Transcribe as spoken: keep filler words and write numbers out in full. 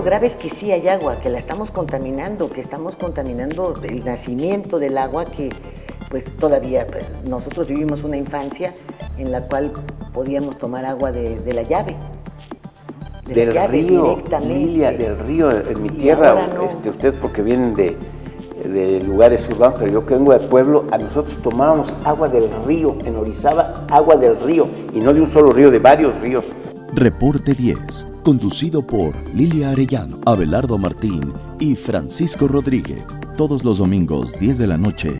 grave es que sí hay agua, que la estamos contaminando, que estamos contaminando el nacimiento del agua, que pues todavía pues, nosotros vivimos una infancia en la cual podíamos tomar agua de, de la llave. De del la llave río, directamente. Lilia, del río, en mi tierra, no. este, ustedes porque vienen de, de lugares urbanos, pero yo que vengo del pueblo, a nosotros tomábamos agua del río, en Orizaba, agua del río, y no de un solo río, de varios ríos. Reporte diez, conducido por Lilia Arellano, Abelardo Martín y Francisco Rodríguez, todos los domingos diez de la noche